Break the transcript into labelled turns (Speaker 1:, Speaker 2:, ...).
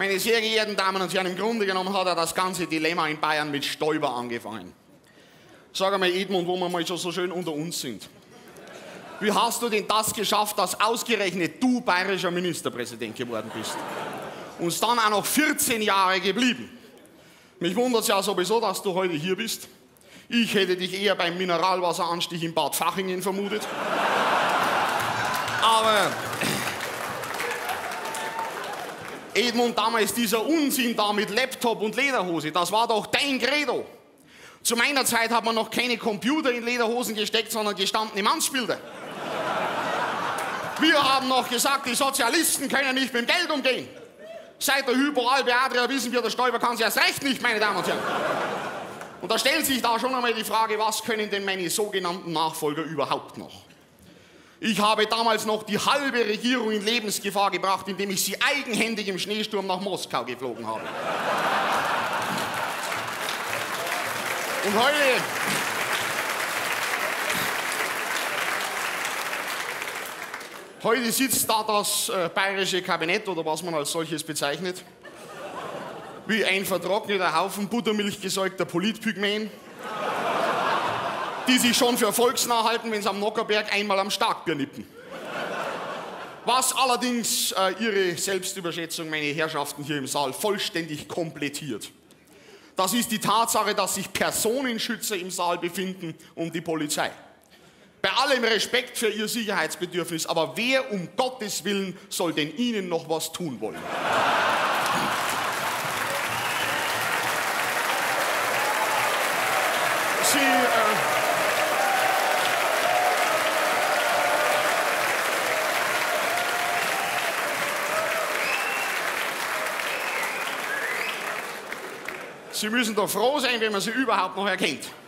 Speaker 1: Meine sehr geehrten Damen und Herren, im Grunde genommen hat das ganze Dilemma in Bayern mit Stoiber angefangen. Sag einmal, Edmund, wo wir mal so schön unter uns sind. Wie hast du denn das geschafft, dass ausgerechnet du bayerischer Ministerpräsident geworden bist? Und dann auch noch 14 Jahre geblieben. Mich wundert es ja sowieso, dass du heute hier bist. Ich hätte dich eher beim Mineralwasseranstich in Bad Fachingen vermutet. Aber Edmund, damals dieser Unsinn da mit Laptop und Lederhose, das war doch dein Credo. Zu meiner Zeit hat man noch keine Computer in Lederhosen gesteckt, sondern gestandene Mannsbilder. Wir haben noch gesagt, die Sozialisten können nicht mit dem Geld umgehen. Seit der Hypo Alpe Adria wissen wir, der Stoiber kann es erst recht nicht, meine Damen und Herren. Und da stellt sich da schon einmal die Frage, was können denn meine sogenannten Nachfolger überhaupt noch? Ich habe damals noch die halbe Regierung in Lebensgefahr gebracht, indem ich sie eigenhändig im Schneesturm nach Moskau geflogen habe. Und heute sitzt da das bayerische Kabinett, oder was man als solches bezeichnet, wie ein vertrockneter Haufen buttermilchgesäugter Politpygmäen, die sich schon für volksnah halten, wenn sie am Nockerberg einmal am Starkbier nippen. Was allerdings ihre Selbstüberschätzung, meine Herrschaften hier im Saal, vollständig komplettiert. Das ist die Tatsache, dass sich Personenschützer im Saal befinden und die Polizei. Bei allem Respekt für ihr Sicherheitsbedürfnis, aber wer um Gottes Willen soll denn Ihnen noch was tun wollen? Sie müssen doch froh sein, wenn man sie überhaupt noch erkennt.